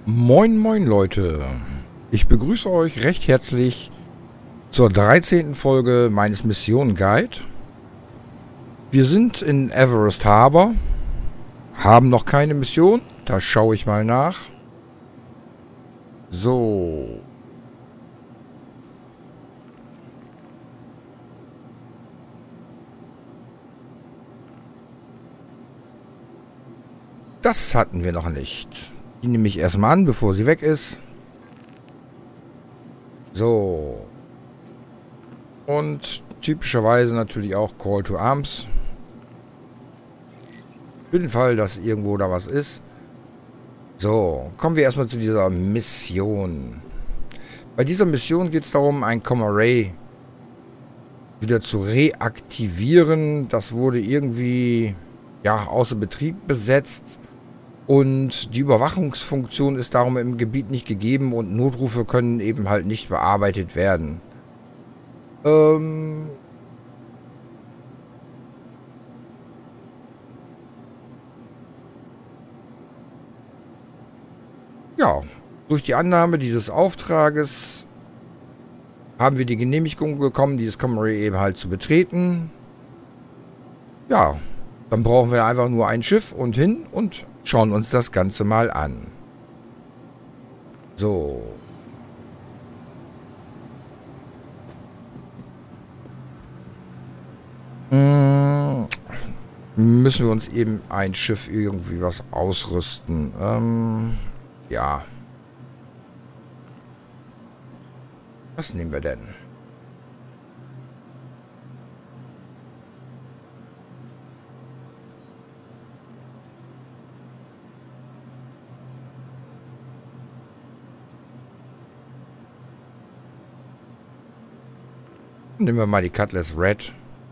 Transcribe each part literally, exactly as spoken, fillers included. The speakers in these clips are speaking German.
Moin moin Leute, ich begrüße euch recht herzlich zur dreizehnten Folge meines Mission Guide. Wir sind in Everest Harbor, haben noch keine Mission, da schaue ich mal nach. So. Das hatten wir noch nicht. Die nehme ich erstmal an, bevor sie weg ist. So. Und typischerweise natürlich auch Call to Arms. Für den Fall, dass irgendwo da was ist. So, kommen wir erstmal zu dieser Mission. Bei dieser Mission geht es darum, ein Comma-Ray wieder zu reaktivieren. Das wurde irgendwie ja außer Betrieb besetzt. Und die Überwachungsfunktion ist darum im Gebiet nicht gegeben und Notrufe können eben halt nicht bearbeitet werden. Ähm... Ja, durch die Annahme dieses Auftrages haben wir die Genehmigung bekommen, dieses Comma-Ray eben halt zu betreten. Ja, dann brauchen wir einfach nur ein Schiff und hin und schauen uns das Ganze mal an. So. Hm. Müssen wir uns eben ein Schiff irgendwie was ausrüsten. Ähm, ja. Was nehmen wir denn? Nehmen wir mal die Cutlass Red.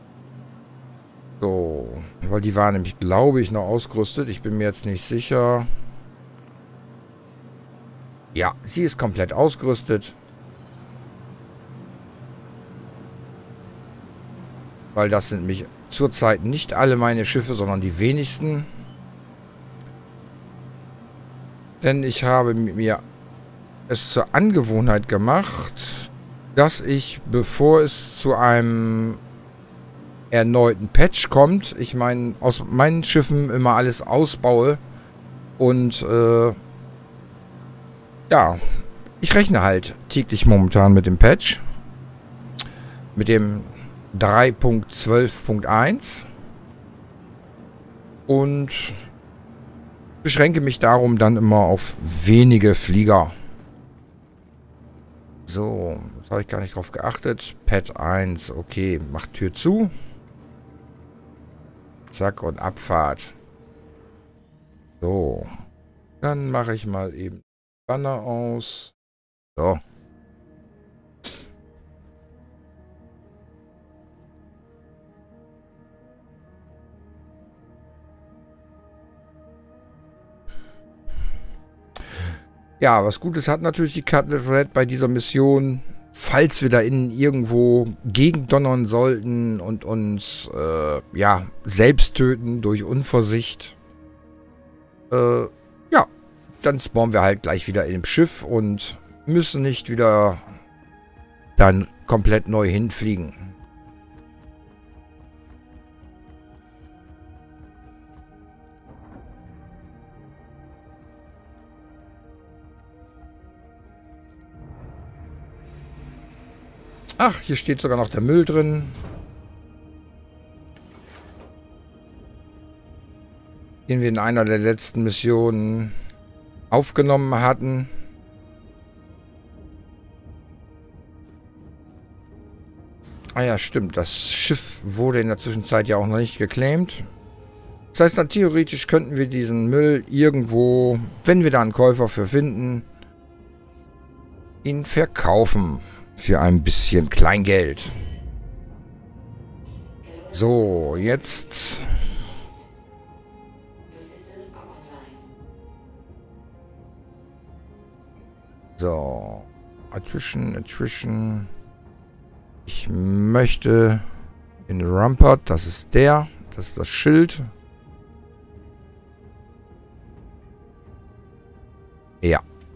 So, weil die war nämlich, glaube ich, noch ausgerüstet. Ich bin mir jetzt nicht sicher. Ja, sie ist komplett ausgerüstet. Weil das sind nämlich zurzeit nicht alle meine Schiffe, sondern die wenigsten. Denn ich habe mir es zur Angewohnheit gemacht, dass ich, bevor es zu einem erneuten Patch kommt, ich meine, aus meinen Schiffen immer alles ausbaue. Und, äh, ja, ich rechne halt täglich momentan mit dem Patch. Mit dem drei Punkt zwölf Punkt eins. Und beschränke mich darum dann immer auf wenige Flieger. So, jetzt habe ich gar nicht drauf geachtet. Pad eins, okay, macht Tür zu. Zack und Abfahrt. So, dann mache ich mal eben Banner aus. So. Ja, was Gutes hat natürlich die Cutlass Red bei dieser Mission. Falls wir da innen irgendwo gegendonnern sollten und uns äh, ja, selbst töten durch Unvorsicht, äh, ja, dann spawnen wir halt gleich wieder in dem Schiff und müssen nicht wieder dann komplett neu hinfliegen. Ach, hier steht sogar noch der Müll drin. Den wir in einer der letzten Missionen aufgenommen hatten. Ah ja, stimmt. Das Schiff wurde in der Zwischenzeit ja auch noch nicht geclaimt. Das heißt, dann theoretisch könnten wir diesen Müll irgendwo, wenn wir da einen Käufer für finden, ihn verkaufen. Für ein bisschen Kleingeld. So, jetzt. So. Attrition, Attrition. Ich möchte in Rampart, das ist der. Das ist das Schild. Ja,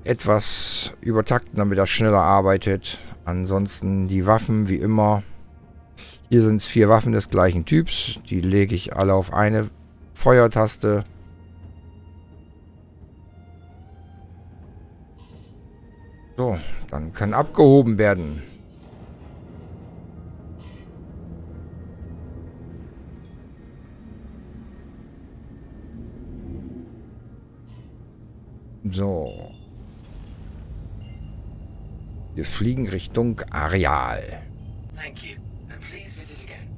etwas übertakten, damit er schneller arbeitet. Ansonsten die Waffen wie immer. Hier sind es vier Waffen des gleichen Typs. Die lege ich alle auf eine Feuertaste. So, dann kann abgehoben werden. So. Wir fliegen Richtung Areal. Thank you, and please visit again.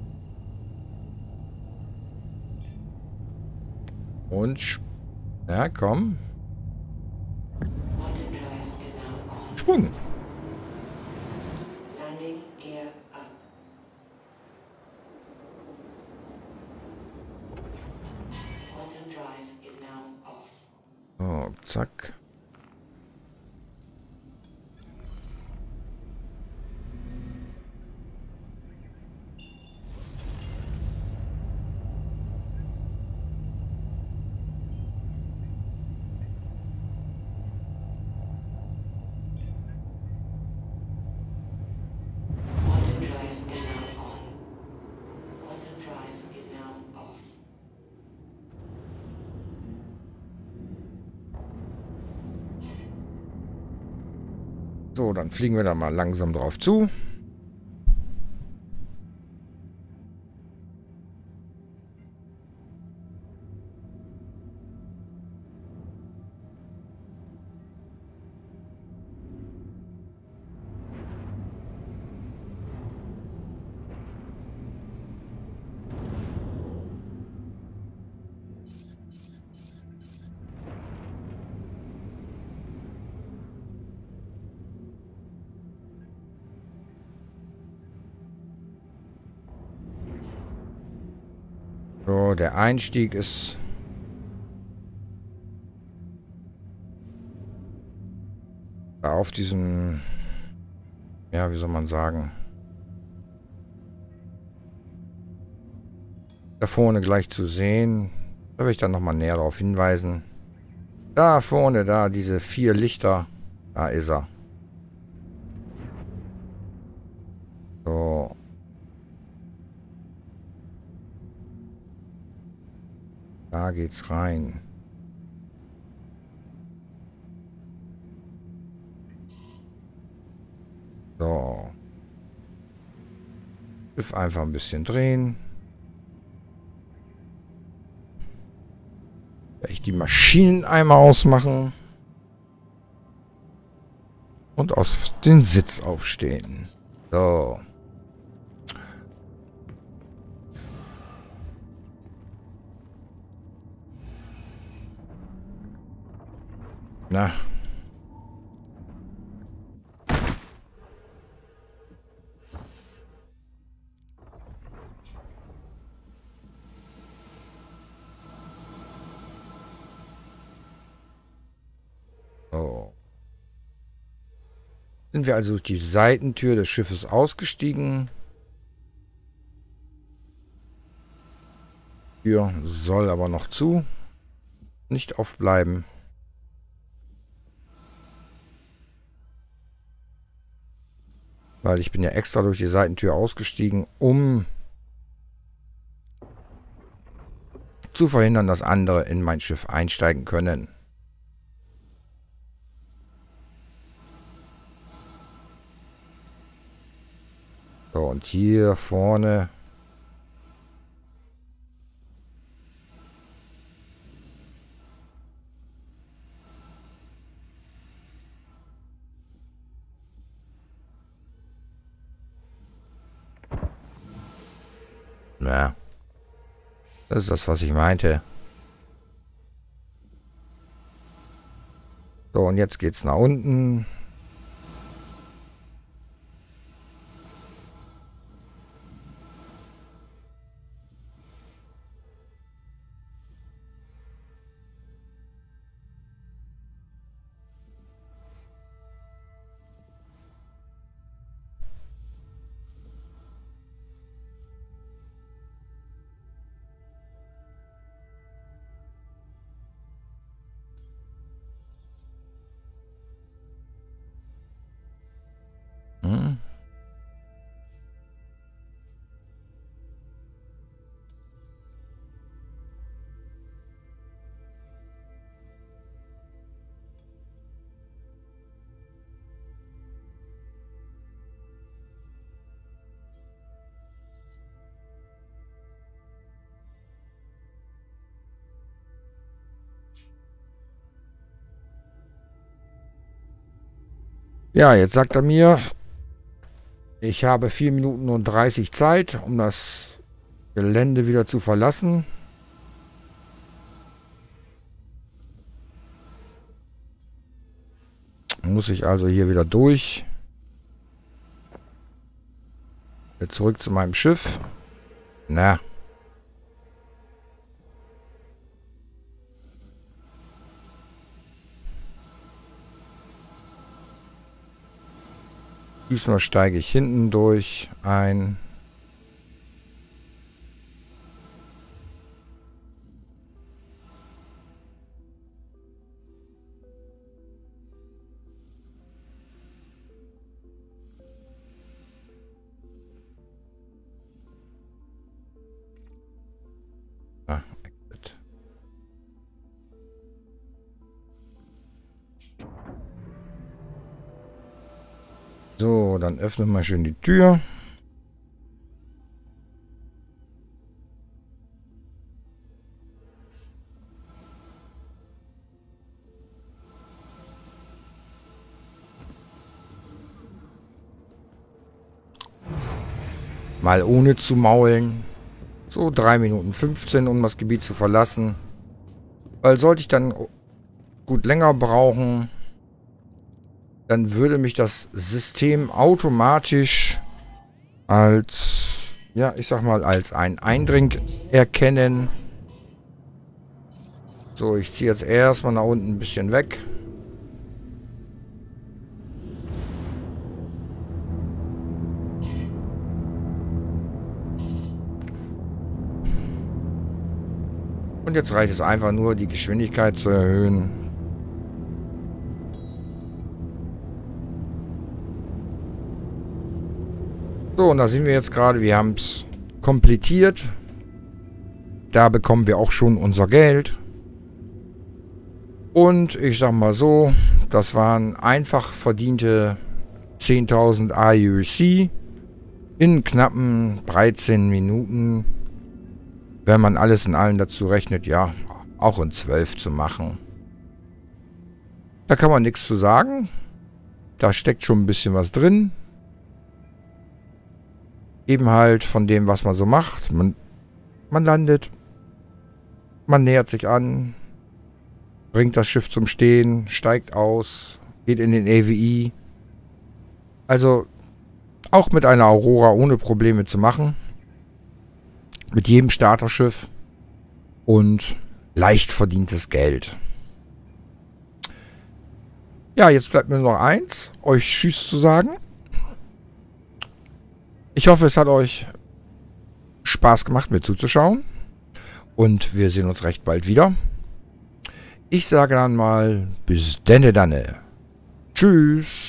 Und... Na, komm. Sprung. Landing gear up. Quantum drive is now off. So, zack. Quantum drive is now on. Quantum drive is now off. So, dann fliegen wir da mal langsam drauf zu. So, der Einstieg ist... da auf diesem... ja, wie soll man sagen... da vorne gleich zu sehen. Da will ich dann nochmal näher darauf hinweisen. Da vorne, da, diese vier Lichter. Da ist er. So. Da geht's rein. So. Schiff einfach ein bisschen drehen. Vielleicht die Maschinen einmal ausmachen. Und aus den Sitz aufstehen. So. Na. So. Sind wir also durch die Seitentür des Schiffes ausgestiegen. Tür soll aber noch zu. Nicht aufbleiben. Weil ich bin ja extra durch die Seitentür ausgestiegen, um zu verhindern, dass andere in mein Schiff einsteigen können. So, und hier vorne... Ja. Das ist das, was ich meinte. So, und jetzt geht's nach unten. Ja, jetzt sagt er mir, ich habe vier Minuten und dreißig Zeit, um das Gelände wieder zu verlassen. Muss ich also hier wieder durch. Jetzt zurück zu meinem Schiff. Na. Diesmal steige ich hinten durch ein. Ah, Exit. So, dann öffnen wir mal schön die Tür. Mal ohne zu maulen. So drei Minuten fünfzehn, um das Gebiet zu verlassen. Weil sollte ich dann gut länger brauchen, dann würde mich das System automatisch als, ja, ich sag mal, als ein Eindring erkennen. So, ich ziehe jetzt erstmal nach unten ein bisschen weg. Und jetzt reicht es einfach nur, die Geschwindigkeit zu erhöhen. So, und da sind wir jetzt gerade. Wir haben es komplettiert. Da bekommen wir auch schon unser Geld. Und ich sag mal so, das waren einfach verdiente zehntausend I U C in knappen dreizehn Minuten. Wenn man alles in allem dazu rechnet, ja, auch in zwölf zu machen. Da kann man nichts zu sagen. Da steckt schon ein bisschen was drin. Eben halt von dem, was man so macht. Man, man landet. Man nähert sich an. Bringt das Schiff zum Stehen. Steigt aus. Geht in den A V I. Also auch mit einer Aurora ohne Probleme zu machen. Mit jedem Starterschiff und leicht verdientes Geld. Ja, jetzt bleibt mir noch eins, euch Tschüss zu sagen. Ich hoffe, es hat euch Spaß gemacht, mir zuzuschauen. Und wir sehen uns recht bald wieder. Ich sage dann mal, bis denne danne. Tschüss.